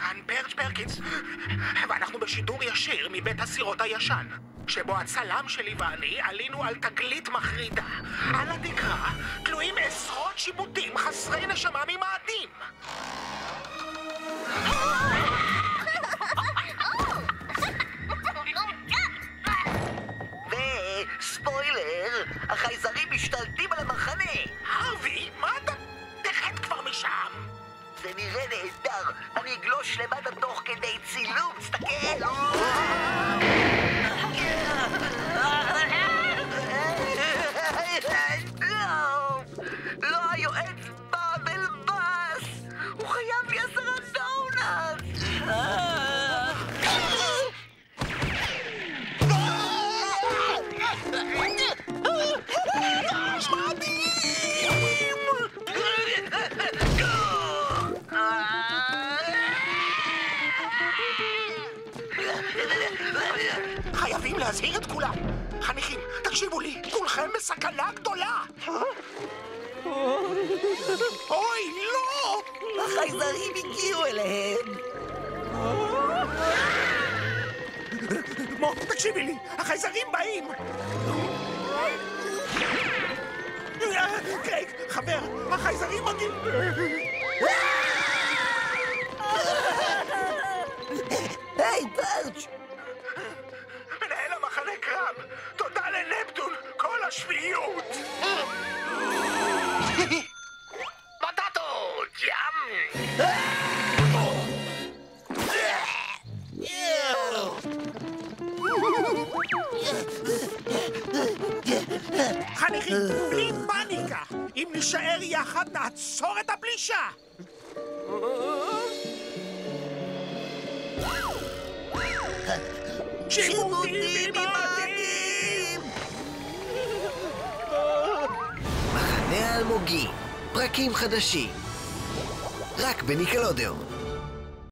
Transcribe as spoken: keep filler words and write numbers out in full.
כאן פרץ' פרקינס, ואנחנו בשידור ישיר מבית הסירות הישן, שבו הצלם שלי ואני עלינו על תגלית מחרידה. על התקרה תלויים עשרות שיבוטים חסרי נשמה ממאדים. וספוילר, החייזרים משתלטים על המחנה. הרווי, מה אתה... תחת כבר משם. זה נראה נהדר. אני אגלוש למטה תוך כדי צילום. תסתכל. לא, היועץ באבל בס. הוא חייב לי עשרה דונאט. חייבים להזהיר את כולם. חניכים, תקשיבו לי, כולכם בסכנה גדולה. אוי, לא! החייזרים הגיעו אליהם. מו, תקשיבי לי, החייזרים באים. קרייג, חבר, החייזרים מגיעים. היי, פרץ'. מנהל המחנה קרב, תודה לנפטון, כל השפיות. בטטות, ים! חניכים, בלי פאניקה. אם נשאר יחד, נעצור את הפלישה. שיבוטים ממאדים! מחנה האלמוגים, פרקים חדשים רק בניקלודיאון.